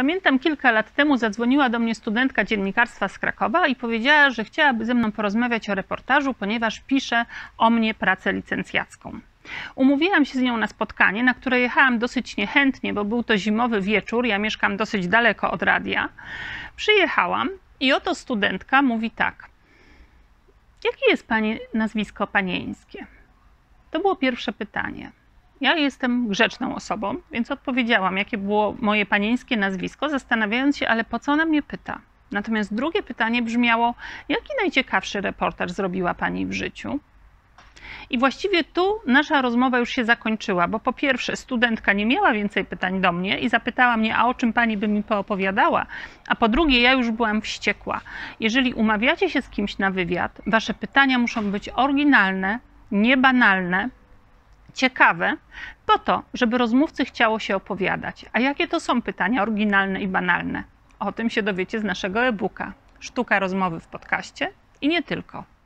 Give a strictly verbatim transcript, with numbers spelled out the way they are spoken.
Pamiętam, kilka lat temu zadzwoniła do mnie studentka dziennikarstwa z Krakowa i powiedziała, że chciałaby ze mną porozmawiać o reportażu, ponieważ pisze o mnie pracę licencjacką. Umówiłam się z nią na spotkanie, na które jechałam dosyć niechętnie, bo był to zimowy wieczór, ja mieszkam dosyć daleko od radia. Przyjechałam i oto studentka mówi tak: jakie jest pani nazwisko panieńskie? To było pierwsze pytanie. Ja jestem grzeczną osobą, więc odpowiedziałam, jakie było moje panieńskie nazwisko, zastanawiając się, ale po co ona mnie pyta? Natomiast drugie pytanie brzmiało: jaki najciekawszy reportaż zrobiła pani w życiu? I właściwie tu nasza rozmowa już się zakończyła, bo po pierwsze studentka nie miała więcej pytań do mnie i zapytała mnie, a o czym pani by mi poopowiadała, a po drugie ja już byłam wściekła. Jeżeli umawiacie się z kimś na wywiad, wasze pytania muszą być oryginalne, niebanalne, ciekawe, po to, żeby rozmówcy chciało się opowiadać. A jakie to są pytania oryginalne i banalne? O tym się dowiecie z naszego e-booka Sztuka rozmowy w podcaście i nie tylko.